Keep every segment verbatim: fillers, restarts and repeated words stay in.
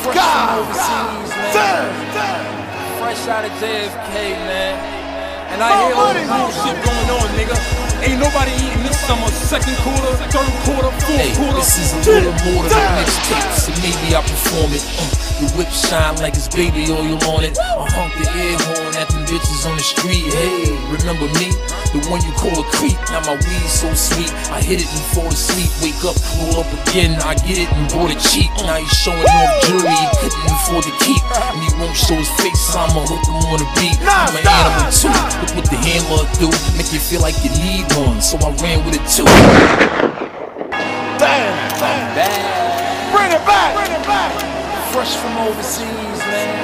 Fresh God, from overseas, man. damn, damn. Fresh out of J F K, man. And I More hear all money. the bullshit going on, nigga. Ain't nobody eating this summer. Second quarter, third quarter, fourth Hey, quarter. this is a little more than a mixtape, so maybe I perform it. Uh, the whip shine like it's baby oil on it. I honk the air horn at them bitches on the street. Hey, remember me? The one you call a creep. Now my weed so sweet, I hit it and fall asleep. Wake up, roll up again. I get it and bought it cheap. Now he's showing off jewelry he couldn't afford to keep, and he won't show his face. I'ma hook him on the beat. I'm an animal too. Look what the hammer do, make you feel like you need one. So I ran with it too. Damn, damn. Bad. Bring it back, bring it back. Fresh from overseas, man.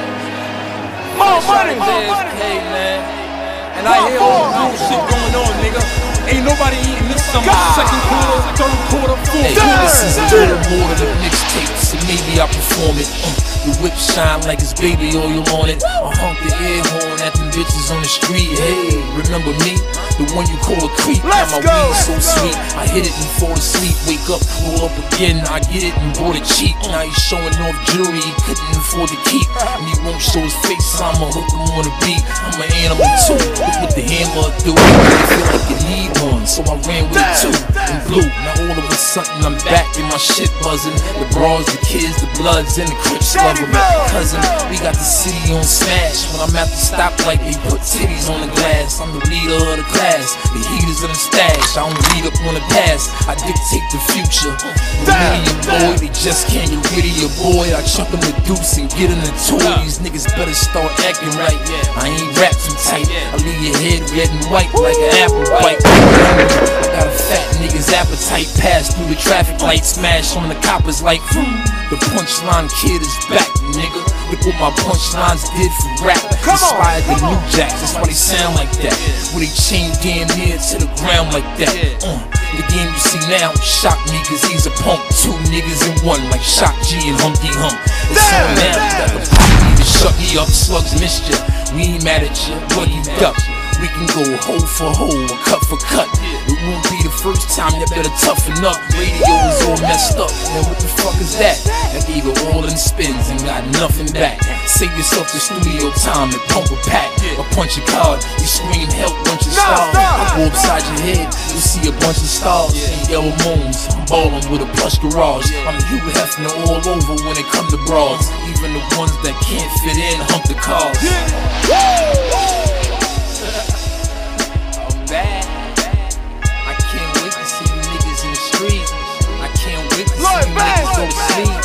More Fresh money, out of more J F K, money. man. And I hear all the bullshit going on, nigga. Ain't nobody eating this summer. God. Second quarter, third quarter, fourth Hey, quarter. this is a little more than a mixtape, so maybe I perform it. Uh, the whip shine like it's baby oil on it. I honk the air horn at them bitches on the street. Hey, remember me? The one you call a creep. Let's now my go. weed so sweet, I hit it and fall asleep. Wake up, roll up again. I get it and bought it cheap. Now he's showing off jewelry he couldn't afford to keep, and he won't show his face. I'ma hook him on the beat. I'm an animal too. Look what the hammer do, make you feel like you need one. So I ran with it too. In blue, now all of a sudden I'm back and my shit buzzing. The bras, the kids, the bloods, and the crips love them. Cousin, we got the city on smash. When I'm at the stoplight, they put titties on the glass. I'm the leader of the class, the heaters in the stash. I don't read up on the past, I dictate the future. Millennium boy, they just can't get rid of your boy. I chuck them the deuce and get in the toy. These niggas better start acting right. I ain't rap too tight, I leave your head red and white like an apple bite. I got a fat nigga's appetite, pass through the traffic light, smash on the coppers like the punchline kid is back, nigga. Look what my punchlines did for rap. Come on, Inspired the come new on. jacks, that's why they sound like that. When they chain damn near to the ground like that. Uh, the game you see now shock me, cause he's a punk. Two niggas in one, like Shock G and Humpty Hump. It's on now, you got the pop me to shut me up. Slugs missed ya, we ain't mad at ya, but you duck. We can go hole for hole, cut for cut. It won't be the first time, you better toughen up. Radio is all messed up, man, what the fuck is that? That gave it all in spins and got nothing back. Save yourself the studio time and pump a pack. Or punch a card, you scream help once you start. I go upside your head, you'll see a bunch of stars. Yellow moons, I'm ballin' with a plush garage. I'm Hugh Hefner all over when it come to bras. Even the ones that can't fit in hump the cars. Bad. I can't wait to see you niggas in the street. I can't wait to see you niggas go to sleep.